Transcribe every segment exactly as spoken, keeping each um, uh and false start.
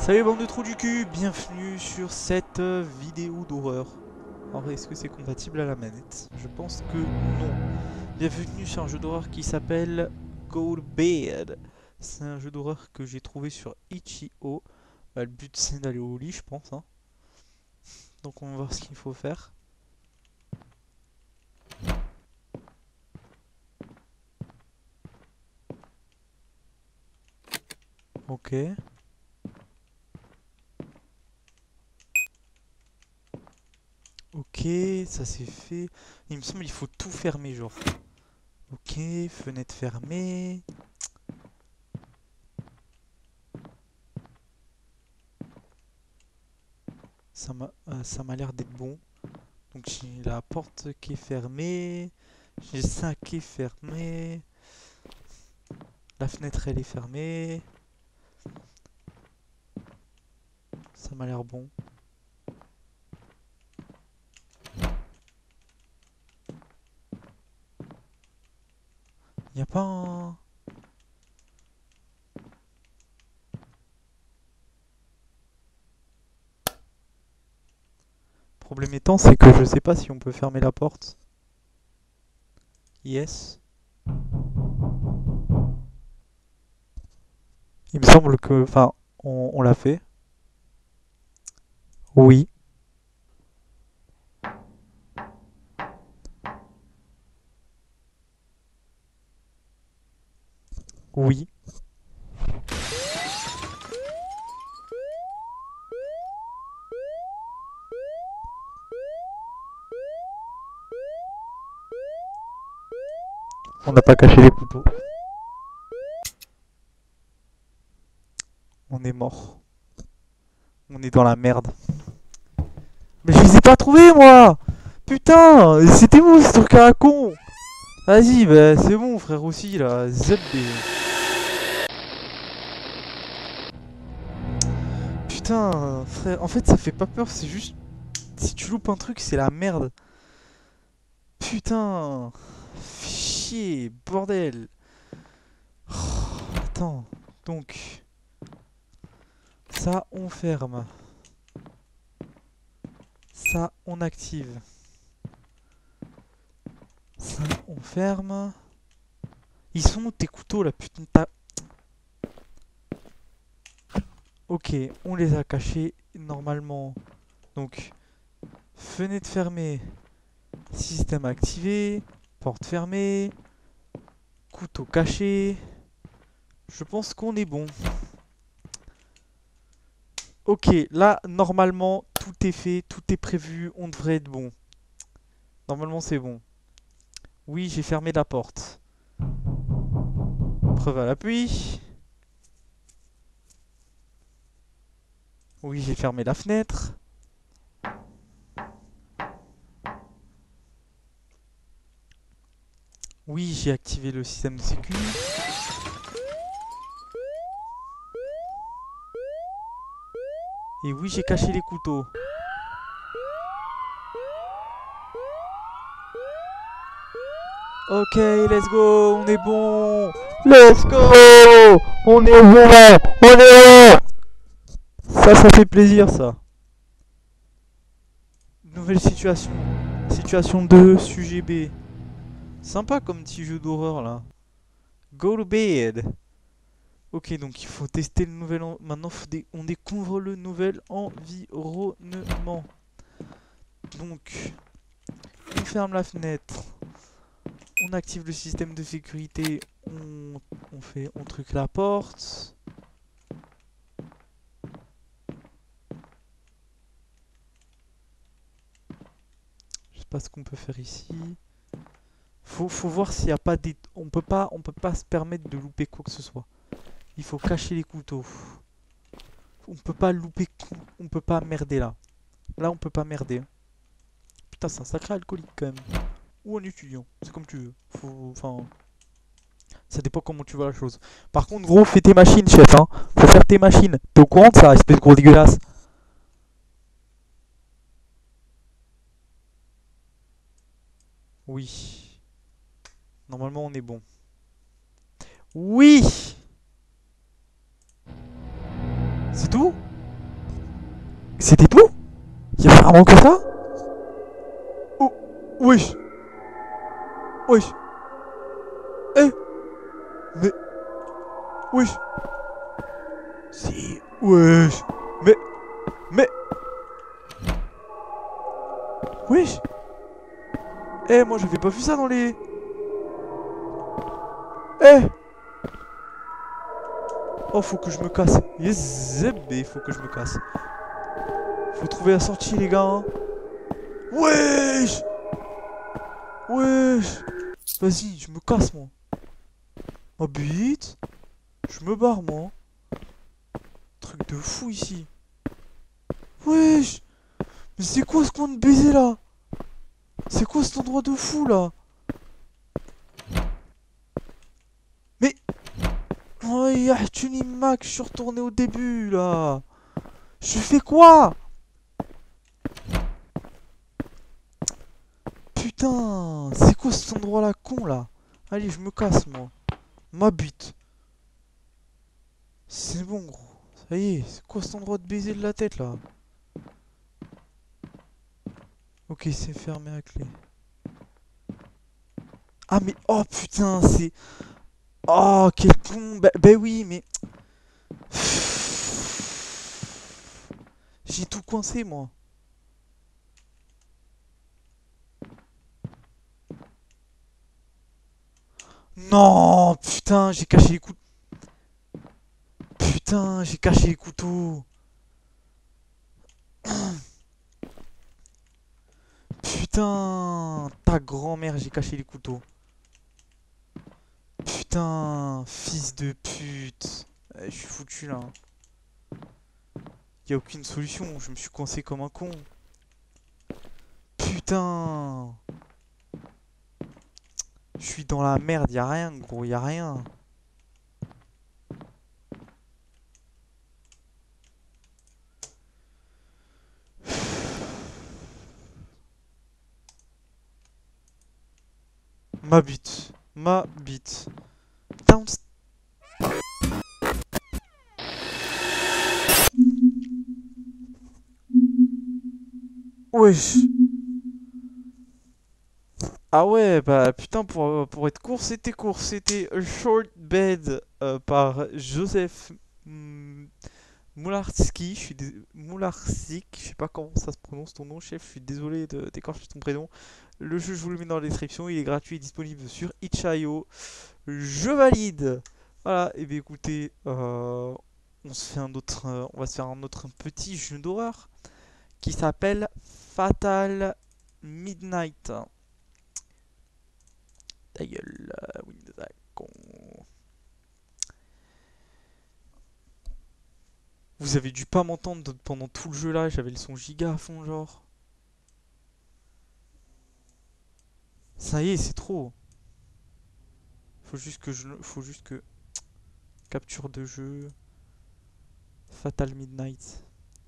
Salut bande de trous du cul, bienvenue sur cette euh, vidéo d'horreur. Alors est-ce que c'est compatible à la manette? Je pense que non. Bienvenue sur un jeu d'horreur qui s'appelle Go to Bed. C'est un jeu d'horreur que j'ai trouvé sur itch point i o. Bah, le but c'est d'aller au lit je pense. Hein. Donc on va voir ce qu'il faut faire. Ok. Ok, ça c'est fait. Il me semble qu'il faut tout fermer genre. Ok, fenêtre fermée. Ça m'a euh, ça m'a l'air d'être bon. Donc j'ai la porte qui est fermée. J'ai ça qui est fermé. La fenêtre elle est fermée. Ça m'a l'air bon. Y a pas un... Problème étant, c'est que je sais pas si on peut fermer la porte. Yes. Il me semble que... Enfin, on, on l'a fait. Oui. Oui. On n'a pas caché les couteaux. On est mort. On est dans la merde. Mais je les ai pas trouvés moi. Putain, c'était vous ce truc à la con. Vas-y, bah c'est bon frère aussi là. Zep des... Putain, frère, en fait ça fait pas peur, c'est juste... Si tu loupes un truc, c'est la merde. Putain, chier, bordel. Oh, attends, donc... Ça, on ferme. Ça, on active. Ça, on ferme. Ils sont où tes couteaux là, putain de ta... Ok, on les a cachés normalement. Donc, fenêtre fermée. Système activé. Porte fermée. Couteau caché. Je pense qu'on est bon. Ok, là, normalement, tout est fait, tout est prévu, on devrait être bon. Normalement, c'est bon. Oui, j'ai fermé la porte. Preuve à l'appui. Oui, j'ai fermé la fenêtre. Oui, j'ai activé le système de sécu. Et oui, j'ai caché les couteaux. Ok, let's go, on est bon. Let's go. On est bon, on est bon. Ça, ça fait plaisir, ça. Nouvelle situation. Situation deux, sujet B. Sympa comme petit jeu d'horreur, là. Go to bed. Ok, donc il faut tester le nouvel... En... Maintenant, faut dé... on découvre le nouvel environnement. Donc, on ferme la fenêtre. On active le système de sécurité. On, on fait... On truc la porte. Je sais pas ce qu'on peut faire ici. Faut, faut voir s'il n'y a pas des... On peut pas, on peut pas se permettre de louper quoi que ce soit. Il faut cacher les couteaux. On peut pas louper... On peut pas merder là. Là, on peut pas merder. Putain, c'est un sacré alcoolique quand même. Ou un étudiant, c'est comme tu veux. Faut, enfin, ça dépend comment tu vois la chose. Par contre, gros, fais tes machines, chef. Hein. Faut faire tes machines. T'es au courant de ça, espèce de gros dégueulasse? Oui. Normalement, on est bon. Oui. C'est tout? C'était beau? Y'a vraiment que ça? Oh, wesh. Wesh. Eh, mais, wesh. Si, wesh. Mais, mais, wesh. Eh, moi j'avais pas vu ça dans les... Eh. Oh, faut que je me casse. Yes, mais faut que je me casse. Faut trouver la sortie, les gars. Hein. Wesh. Wesh. Vas-y, je me casse, moi. Ma bite. Je me barre, moi. Truc de fou ici. Wesh. Mais c'est quoi ce coin de baiser, là? C'est quoi cet endroit de fou, là? Mais... Oh, y'a Tuni Mac, je suis retourné au début, là. Je fais quoi? Putain, c'est quoi cet endroit là con là? Allez, je me casse moi. Ma bite. C'est bon gros. Ça y est, c'est quoi cet endroit de baiser de la tête là? Ok, c'est fermé à clé. Ah mais oh putain, c'est... Oh quel con. Bah, bah oui, mais... J'ai tout coincé moi. Non, putain, j'ai caché les couteaux. Putain, j'ai caché les couteaux. Putain, ta grand-mère, j'ai caché les couteaux. Putain, fils de pute. Eh, je suis foutu là. Y a aucune solution, je me suis coincé comme un con. Putain. Je suis dans la merde, y a rien gros, y a rien. Ma bite, ma bite. Down. Wesh. Ah ouais, bah putain, pour, pour être court, c'était court. C'était A Short Bed euh, par Joseph mm, Moularski. Je suis dés... Moularzik, je sais pas comment ça se prononce ton nom, chef. Je suis désolé de d'écorcher ton prénom. Le jeu, je vous le mets dans la description. Il est gratuit et disponible sur itch point i o. Je valide. Voilà, et bien écoutez, euh, on se fait un autre, euh, on va se faire un autre petit jeu d'horreur qui s'appelle Fatal Midnight. Ta gueule, euh, Windows à con. Vous avez dû pas m'entendre pendant tout le jeu là, j'avais le son giga à fond genre. Ça y est, c'est trop. Faut juste que je, faut juste que capture de jeu. Fatal Midnight.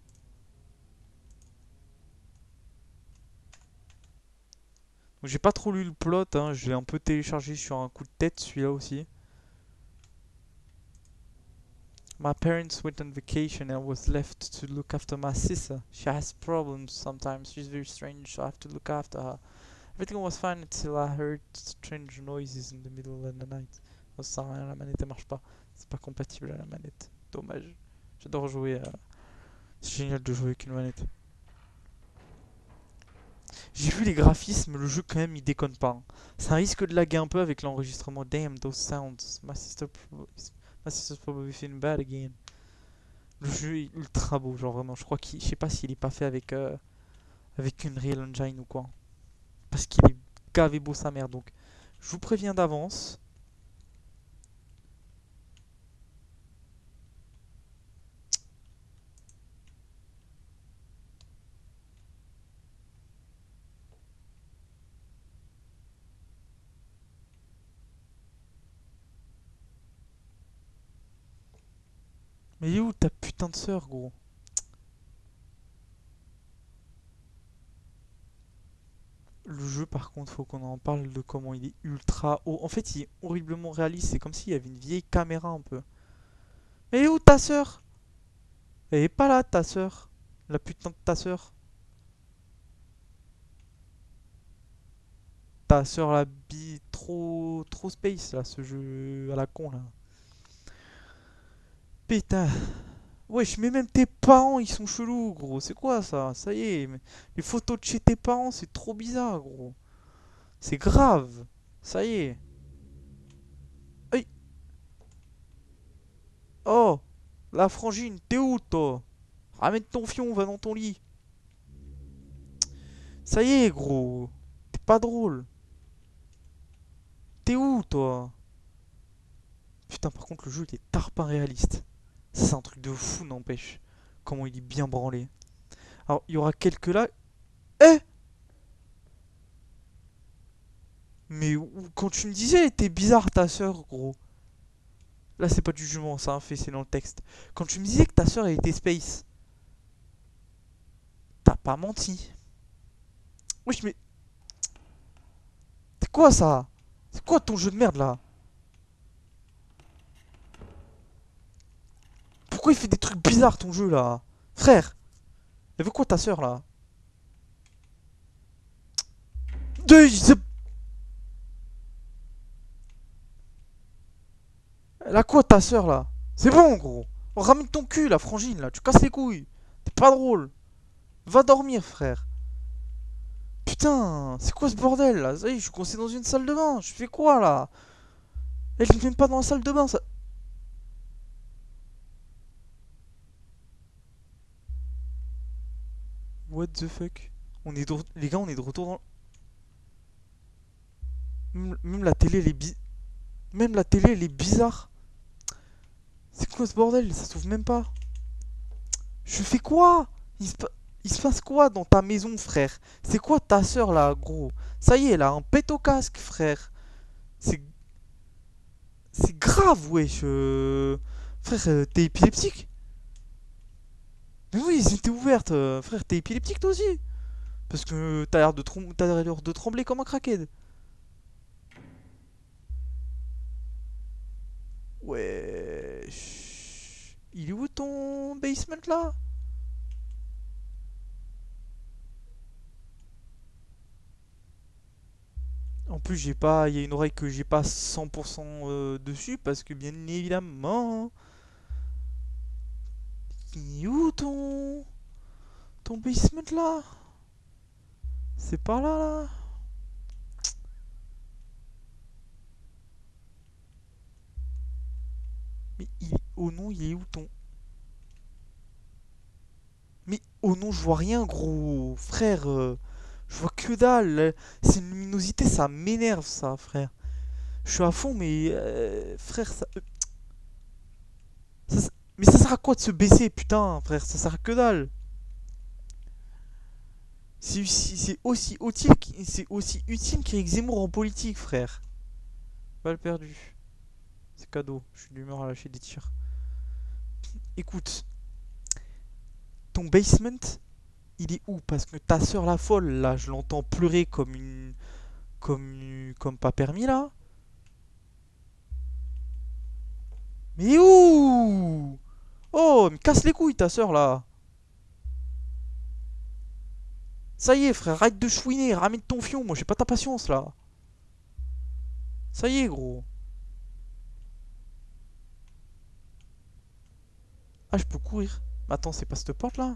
J'ai pas trop lu le plot, hein. Je l'ai un peu téléchargé sur un coup de tête celui-là aussi. My parents went on vacation and I was left to look after my sister. She has problems sometimes. She's very strange, so I have to look after her. Everything was fine until I heard strange noises in the middle of the night. Oh, ça sert à rien, la manette elle marche pas. C'est pas compatible à la manette. Dommage. J'adore jouer à... C'est génial de jouer avec une manette. J'ai vu les graphismes, le jeu quand même il déconne pas. Hein. Ça risque de laguer un peu avec l'enregistrement. Damn, those sounds. My sister My sister's probably feeling bad again. Le jeu est ultra beau, genre vraiment. Je crois qu'il, je sais pas s'il est pas fait avec euh, avec une Real Engine ou quoi. Parce qu'il est gavé beau sa mère. Donc, je vous préviens d'avance. Mais il est où ta putain de sœur, gros? Le jeu, par contre, faut qu'on en parle de comment il est ultra haut. En fait, il est horriblement réaliste. C'est comme s'il y avait une vieille caméra un peu. Mais elle est où ta sœur? Elle est pas là, ta sœur. La putain de ta sœur. Ta sœur la bi... Trop... Trop space, là, ce jeu à la con, là. Putain. Wesh, mais même tes parents, ils sont chelous, gros. C'est quoi, ça? Ça y est. mais- Les photos de chez tes parents, c'est trop bizarre, gros. C'est grave. Ça y est. Aïe. Oh. La frangine, t'es où, toi? Ramène ton fion, va dans ton lit. Ça y est, gros. T'es pas drôle. T'es où, toi? Putain, par contre, le jeu, il est tarpin réaliste. Ça, c'est un truc de fou, n'empêche. Comment il est bien branlé. Alors, il y aura quelques là. Eh Mais où- quand tu me disais, elle était bizarre ta sœur, gros. Là, c'est pas du jugement, c'est un fait, c'est dans le texte. Quand tu me disais que ta sœur, elle était space, t'as pas menti. Wesh, mais c'est quoi ça? C'est quoi ton jeu de merde là? Pourquoi il fait des trucs bizarres ton jeu là? Frère, elle veut quoi ta sœur là? Deux, elle a quoi ta sœur là? C'est bon gros. On ramène ton cul la frangine là, tu casses les couilles. T'es pas drôle. Va dormir frère. Putain, c'est quoi ce bordel là? Ça y est, je suis coincé dans une salle de bain. Je fais quoi là? Elle est même pas dans la salle de bain ça. What the fuck? On est de... Les gars, on est de retour dans... Même, même la télé, elle est bi... Même la télé, elle est bizarre. C'est quoi ce bordel? Ça s'ouvre même pas. Je fais quoi? Il se, pa- il se passe quoi dans ta maison, frère? C'est quoi ta sœur là, gros? Ça y est, elle a un pet au casque, frère. C'est c'est grave, wesh. euh. Frère, euh, t'es épileptique? Mais oui, c'était ouverte. euh. Frère, t'es épileptique toi aussi? Parce que t'as l'air de, trom- t'as l'air de trembler comme un crackhead. Wesh. Il est où ton basement là? En plus, j'ai pas, il y a une oreille que j'ai pas cent pour cent euh, dessus parce que bien évidemment, il est où ton ton basement là? C'est par là là. Mais il, oh non, il est où ton? Mais oh non, je vois rien, gros frère. euh, je vois que dalle. C'est une luminosité, ça m'énerve ça, frère. Je suis à fond, mais euh, frère, ça, euh, ça- mais ça sert à quoi de se baisser, putain, frère? Ça sert à que dalle. C'est aussi, c'est aussi utile, qu'- c'est aussi utile qu'Éric Zemmour en politique, frère. Balle perdue. C'est cadeau. Je suis d'humeur à lâcher des tirs. Écoute, ton basement, il est où? Parce que ta soeur la folle, là, je l'entends pleurer comme une. Comme. Comme pas permis, là. Mais où? Oh, me casse les couilles, ta soeur, là. Ça y est, frère, arrête de chouiner, ramène ton fion. Moi, j'ai pas ta patience, là. Ça y est, gros. Ah, je peux courir. Mais attends, c'est pas cette porte, là?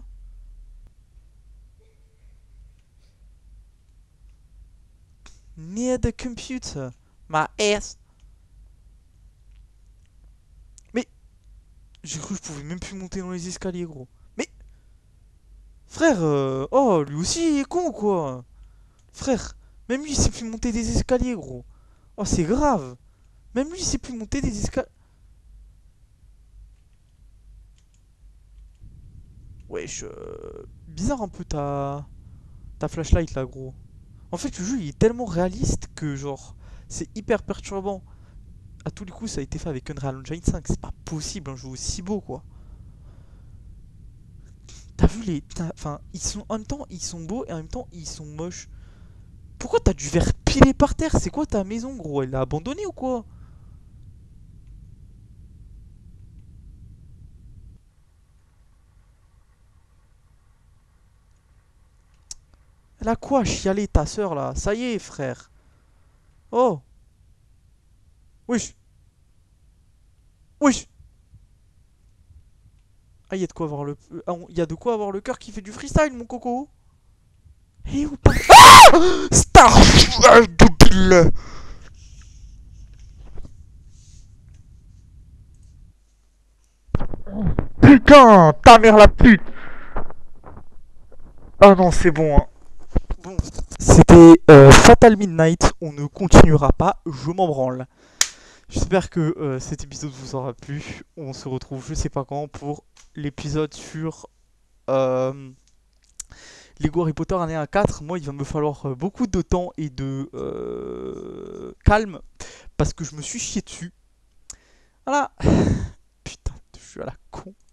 Near the computer. My ass. Mais j'ai cru que je pouvais même plus monter dans les escaliers, gros. Mais, frère, euh, oh, lui aussi, il est con, quoi. Frère, même lui, il sait plus monter des escaliers, gros. Oh, c'est grave. Même lui, il sait plus monter des escaliers. Wesh, euh, bizarre un peu ta, ta flashlight, là, gros. En fait, le jeu, il est tellement réaliste que, genre, c'est hyper perturbant. À tous les coups, ça a été fait avec Unreal Engine cinq. C'est pas possible un jeu aussi beau, quoi. T'as vu les... Enfin, ils sont... En même temps, ils sont beaux et en même temps, ils sont moches. Pourquoi t'as du verre pilé par terre? C'est quoi ta maison, gros? Elle l'a abandonnée ou quoi? Elle a quoi à chialer ta sœur là? Ça y est frère. Oh. Wesh. Wesh. Ah, il y a de quoi avoir le... Ah, il y a de quoi avoir le cœur qui fait du freestyle, mon coco. Eh, ou pas? Ah Star débile. Putain, ta mère la pute. Ah non, c'est bon, hein. Bon, c'était euh, Fatal Midnight. On ne continuera pas. Je m'en branle. J'espère que euh, cet épisode vous aura plu. On se retrouve, je sais pas quand, pour l'épisode sur euh, Lego Harry Potter année un quatre. Moi, il va me falloir euh, beaucoup de temps et de euh, calme parce que je me suis chié dessus. Voilà. Putain, je suis à la con.